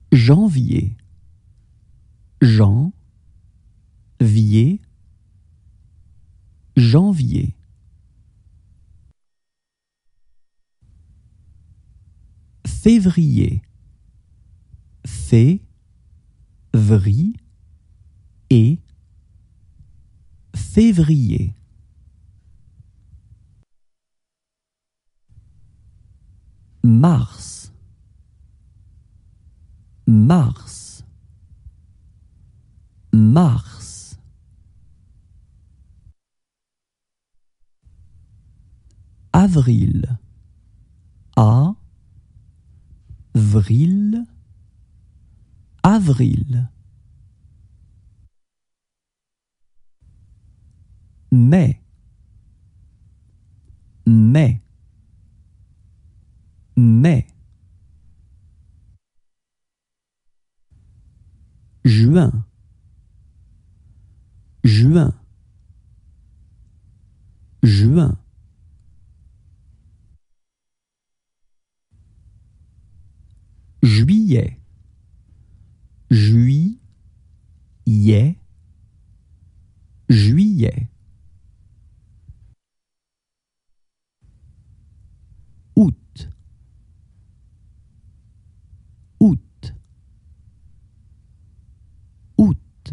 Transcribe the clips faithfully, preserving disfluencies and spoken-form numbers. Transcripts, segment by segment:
Janvier. Jan, vier, janvier. Février. Fé, vri, et, février. Mars. Mars. Mars. Avril. A, vril, avril. Mai. Mai. Mai. Juin. Juin. Juin. Juillet. Juillet. Juillet. Août. Août. Août.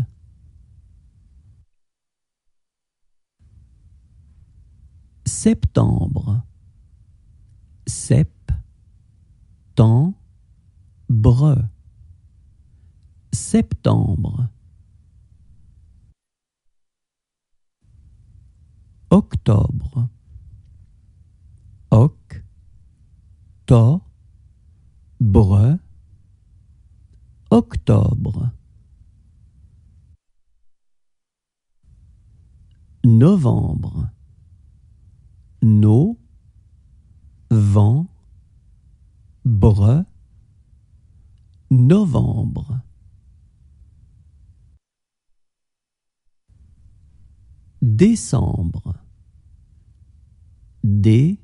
Septembre. Sep, temps, bre. Septembre. Octobre. Oc, to, bre. Octobre. Novembre. No, vent, bre. Novembre. Décembre. Dé,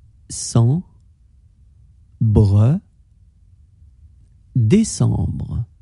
cent, bre. Décembre.